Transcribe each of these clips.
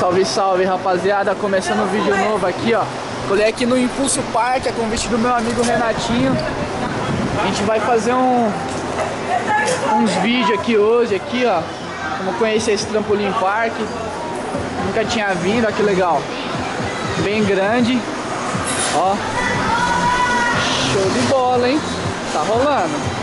Salve, salve, rapaziada. Começando um vídeo novo aqui, ó. Colei aqui no Impulso Park, a convite do meu amigo Renatinho. A gente vai fazer uns vídeos aqui hoje, aqui, ó. Como conhecer esse trampolim park. Nunca tinha vindo, ó, que legal. Bem grande. Ó. Show de bola, hein? Tá rolando.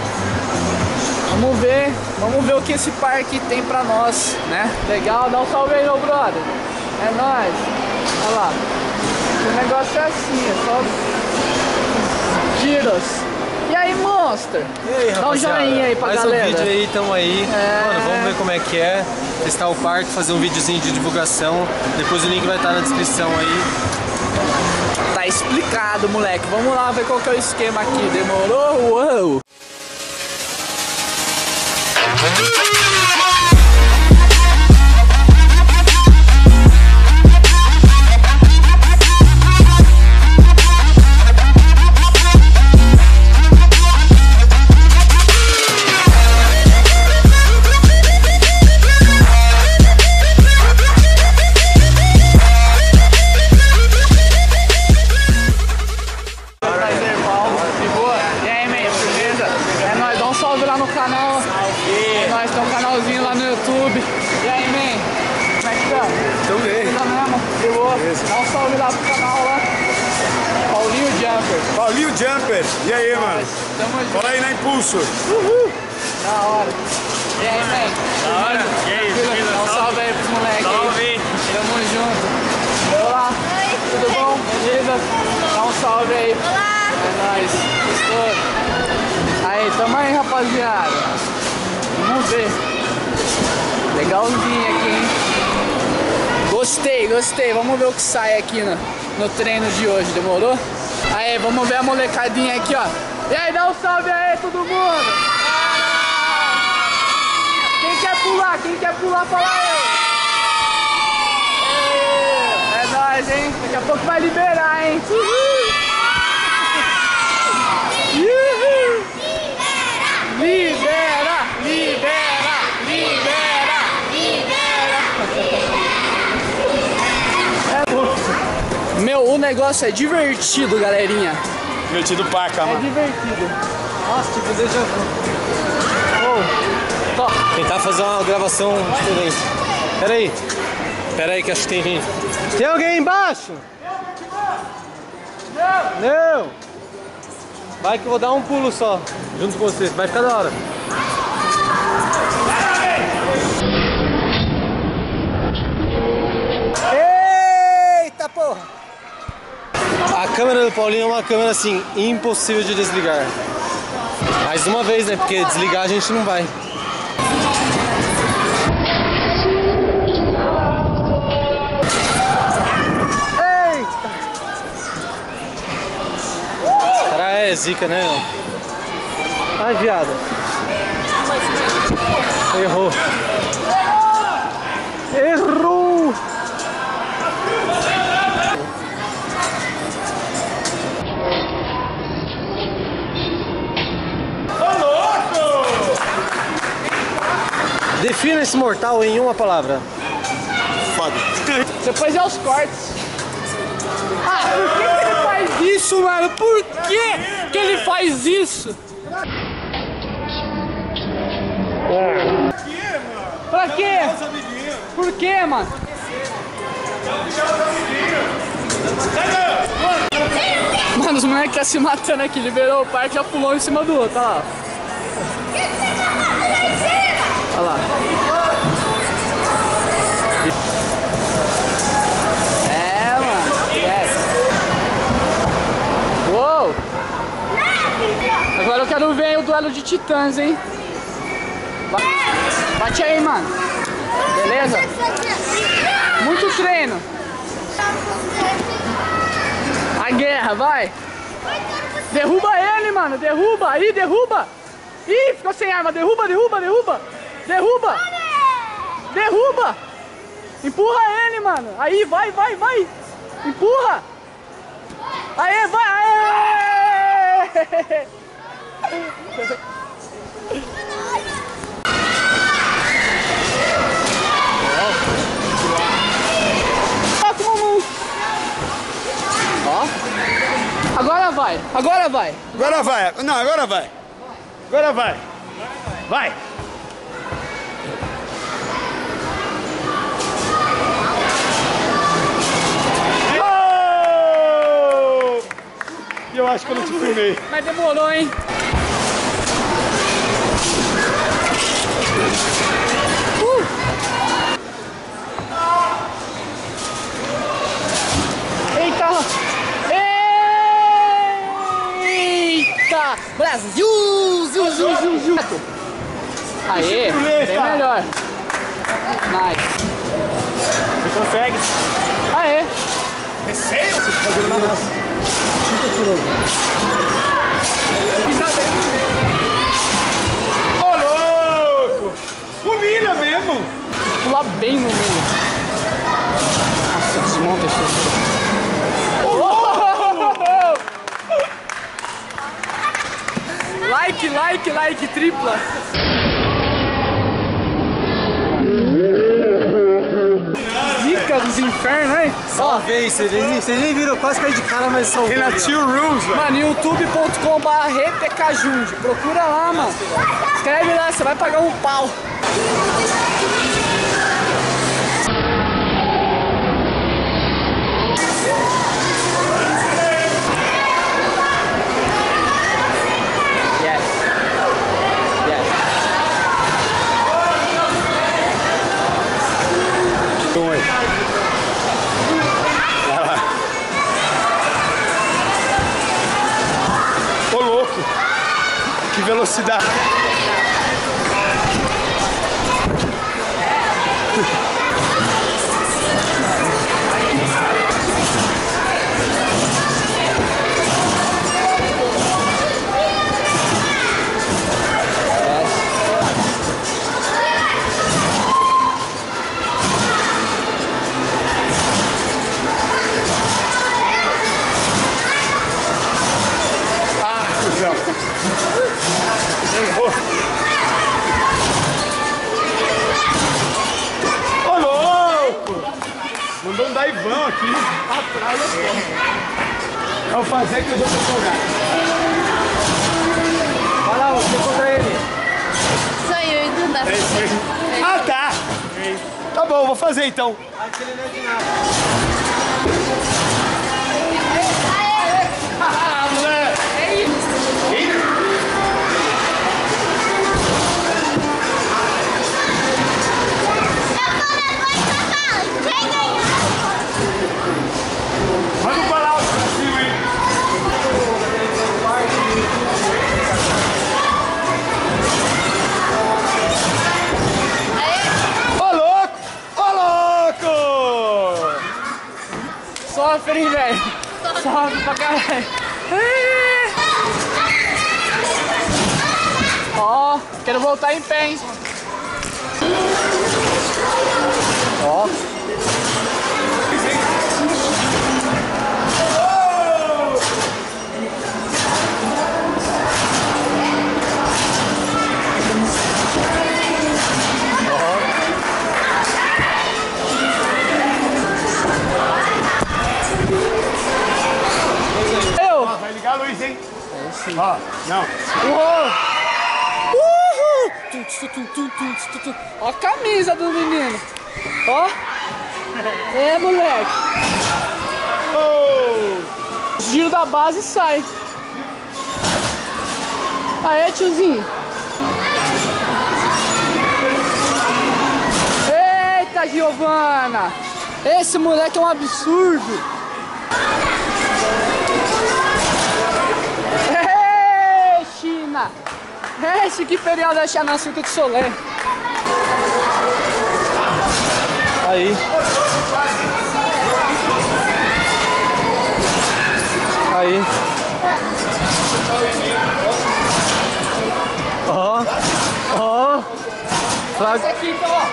Vamos ver o que esse parque tem pra nós, né? Legal, dá um salve aí, meu brother. É nóis. Olha lá. O negócio é assim, é só giros. E aí, Monster? E aí, dá um joinha aí pra mais galera. Mais um vídeo aí, tamo aí. Mano, vamos ver como é que é. Testar o parque, fazer um videozinho de divulgação. Depois o link vai estar na descrição aí. Tá explicado, moleque. Vamos lá ver qual que é o esquema aqui. Demorou? Uou! Nós temos um canalzinho lá no YouTube. E aí, man? Como é que tá? Tamo bem. Tá mesmo? Boa. Dá um salve lá pro canal lá. Paulinho Jumper. Paulinho Jumper. E aí, mano? Tamo junto. Cola aí na Impulso. Uhul. Da hora. E aí, man? Da hora. E aí, dá um salve aí pros moleques aí. Tamo junto. Olá. Tudo bom? Beleza? Dá um salve aí. Olá. É nóis. Estou. Aí, tamo aí, rapaziada. Vamos ver. Legalzinho aqui, hein? Gostei. Vamos ver o que sai aqui no treino de hoje, demorou? Aí, vamos ver a molecadinha aqui, ó. E aí, dá um salve aí, todo mundo. Quem quer pular, fala aí. É nóis, hein? Daqui a pouco vai liberar, hein? Libera! Meu, o negócio é divertido, galerinha. Divertido paca, mano. É divertido. Nossa, tipo, deixa eu... Tentar fazer uma gravação diferente. Pera aí que acho que tem gente. Tem alguém aí embaixo? Não! Vai que eu vou dar um pulo só, junto com você, vai ficar da hora. Eita porra! A câmera do Paulinho é uma câmera assim, impossível de desligar. Mais uma vez, né? Porque desligar a gente não vai. É zica, né? Ai, viado. Errou. Ô, louco! Defina esse mortal em uma palavra. Foda. Depois é os cortes. Ah, por que ele faz isso, mano? Por que ele faz isso? Pra quê? Por quê, mano? Mano, os moleques tá se matando aqui. Liberou o parque, já pulou em cima do outro. Olha lá. Olha lá. Agora eu quero ver o duelo de titãs, hein? Bate aí, mano. Beleza? Muito treino. A guerra, vai. Derruba ele, mano. Derruba. Aí, derruba. Ih, ficou sem arma. Derruba. Empurra ele, mano. Aí, vai. Empurra. Aê, vai. Aê. vai. Agora vai. Agora vai. Não, agora vai. Agora vai. Vai. Oh! Eu acho que eu não te filmei. Mas demorou, hein? Eita! Eita! Brasil! Aê! Bem melhor. Nice. Você consegue? Aê! É sério? Você tá fazendo na nossa. Ô, louco! Humilha mesmo! Pular bem no meio. Nossa, desmonta esse estrutura. Like, tripla. Zica dos infernos, hein? Salvei, vocês nem viram, quase caí de cara, mas salvei. Tem na Tio Rules, velho. Mano, youtube.com/repkjunge. Procura lá, mano. Escreve lá, você vai pagar um pau. Ô, louco! Que velocidade! Ô, louco! Mandou um daivão aqui. Atrás da porta. Vou fazer que eu vou jogar. Vai lá, você contra ele. Sou eu e Duda. Ah, tá! Tá bom, vou fazer então. Ah, moleque! Manda um palavra pra cima, hein? Ô, louco! Ô, louco! Sofre, hein, velho. Sofre pra caralho. Ó, quero voltar em pé, hein. Ó. Vai ligar a luz, hein? Ó, não. Ó a camisa do menino. Ó. É, moleque. Oh! Giro da base e sai. Aê, tiozinho. Eita, Giovana. Esse moleque é um absurdo. Ei, China. Esse que feriado é China, Circo de Solé. Aí. Aí. Ó. Ó. Esse aqui, então, ó.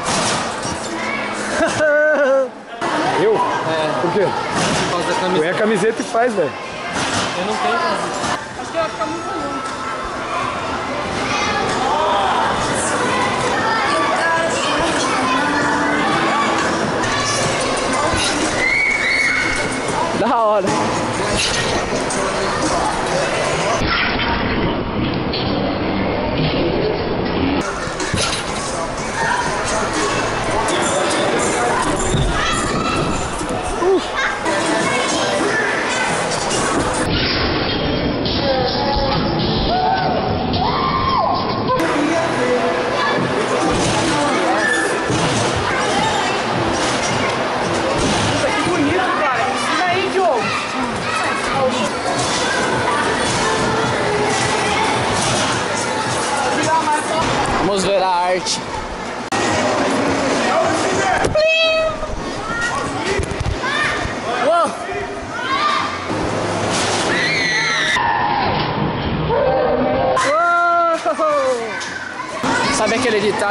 Eu? É. Por quê? Por causa da Põe camiseta. a camiseta e faz, velho. Eu não tenho camiseta. Acho que vai ficar muito longe. Da hora.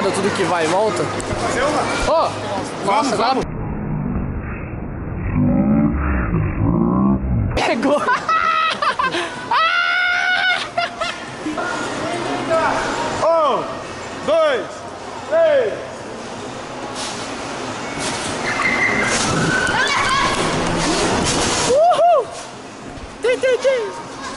foda tudo que vai e volta. Ô! Nossa, agora... Pegou! 1, 2, 3. Uhul! Tem.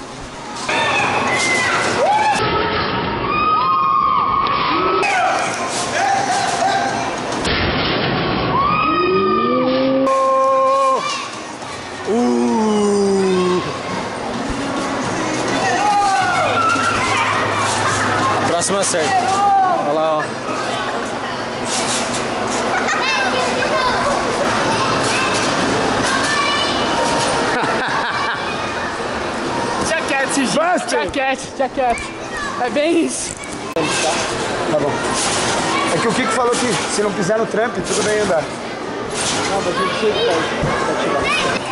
A próxima acerta. Olha lá, ó. Jaquete. É bem isso. Tá bom. É que o Kiko falou que se não pisar no tramp, tudo bem andar. Não, mas a gente chega pra tirar.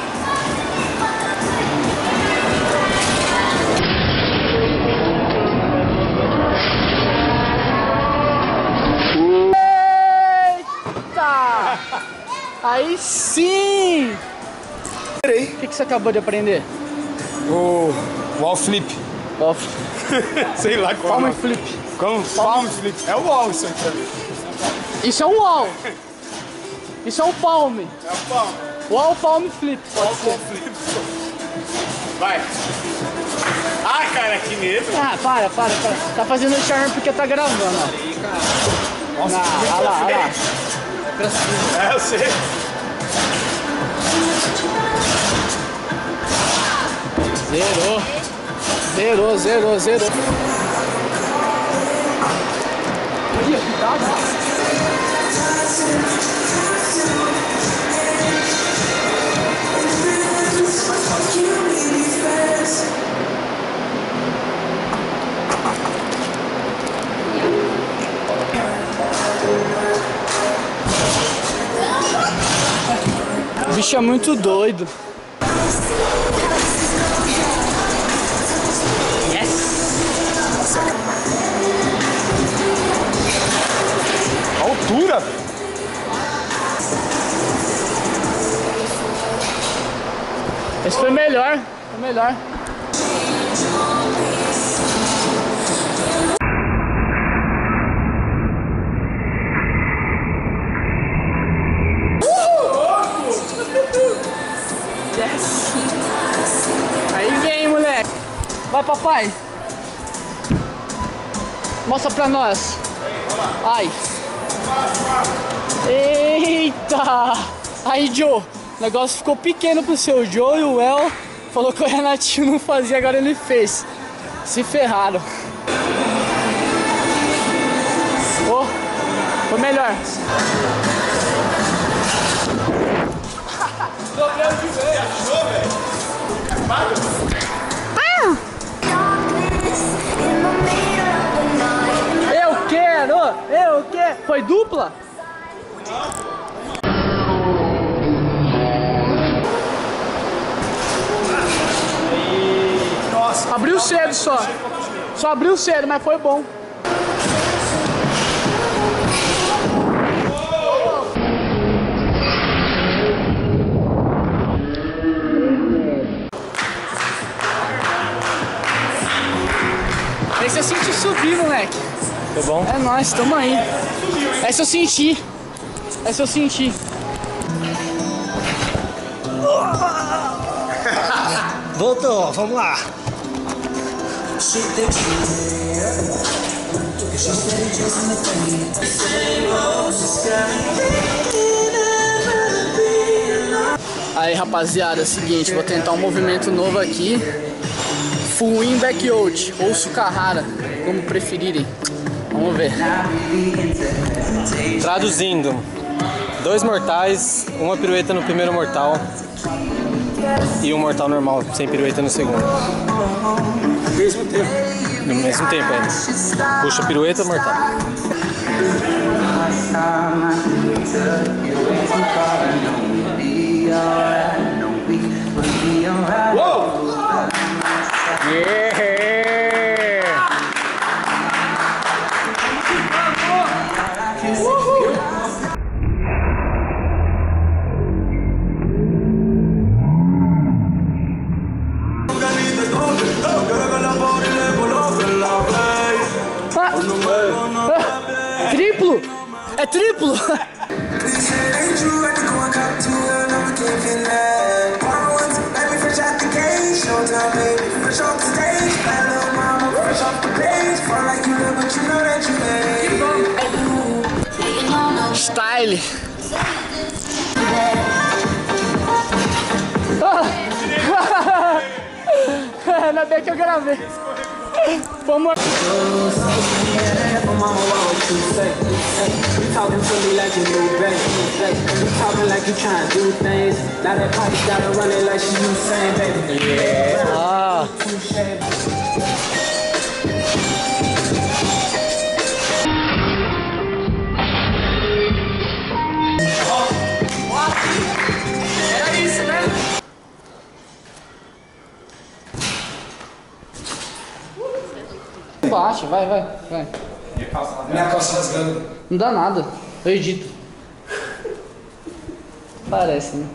Eita! Aí sim! O que você acabou de aprender? O wall flip. Off. Sei lá qual. Palm flip. Como? Palm flip. É o wall isso aí. Isso é um wall. Isso é um palm. É o palm. Wall palm flip. Wall flip. Vai. Ah, cara, que medo. Ah, para. Tá fazendo charme porque tá gravando, ó. Nossa, Olha lá. É, eu sei. Zerou. Ih, cuidado. O bicho é muito doido. Altura. Esse foi melhor. Yes. Aí vem, moleque. Vai, papai. Mostra pra nós. Ai. Eita. Aí, Joe. O negócio ficou pequeno pro seu Joe e o El falou que o Renatinho não fazia, agora ele fez. Se ferraram. Oh, foi melhor. Dobrou de vez. Achou, velho? Eu quero. Foi dupla? Nossa. Abriu cedo só. Só abriu cedo, mas foi bom. Esse eu senti subir, moleque. Foi bom? É nóis, tamo aí. Essa eu senti. Voltou, vamos lá. Aí, rapaziada, é o seguinte, vou tentar um movimento novo aqui. Full in backyard ou Sukahara, como preferirem. Vamos ver. Traduzindo, 2 mortais, uma pirueta no primeiro mortal e um mortal normal, sem pirueta no segundo. Ao mesmo tempo. No mesmo tempo ainda. Puxa pirueta, mortal. Uou! Yeah! Style. Ainda bem que eu gravei. Vamos. Baixa, vai. Minha calça rasgando. Não dá nada, eu edito. Parece, né?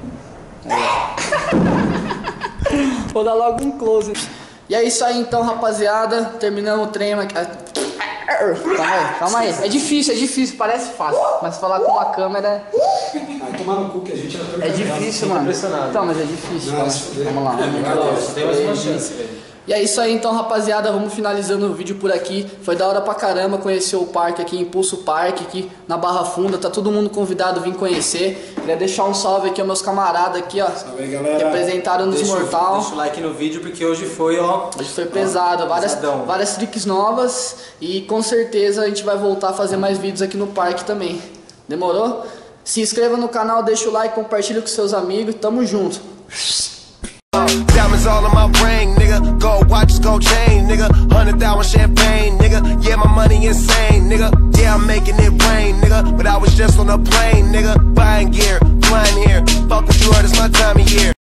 Vou dar logo um close. E é isso aí então, rapaziada. Terminamos o treino aqui. Calma aí. É difícil, parece fácil. Mas falar com uma câmera Tomar no cu que a gente é difícil, mano. Então, mas é difícil. Vamos lá. Tem mais uma chance, velho. E é isso aí então, rapaziada, vamos finalizando o vídeo por aqui. Foi da hora pra caramba conhecer o parque aqui, Impulso Parque, aqui na Barra Funda. Tá todo mundo convidado a vir conhecer. Queria deixar um salve aqui aos meus camaradas aqui, ó. Salve aí, galera. Que apresentaram nos Mortal. Deixa o like no vídeo porque hoje foi, ó. Hoje foi pesado, várias tricks novas. E com certeza a gente vai voltar a fazer mais vídeos aqui no parque também. Demorou? Se inscreva no canal, deixa o like, compartilha com seus amigos. Tamo junto. Diamonds all in my ring, nigga. Gold watches, gold chain, nigga. 100,000 champagne, nigga. Yeah, my money insane, nigga. Yeah, I'm making it rain, nigga. But I was just on a plane, nigga. Buying gear, flying here. Fuck what you heard, it's my time of year.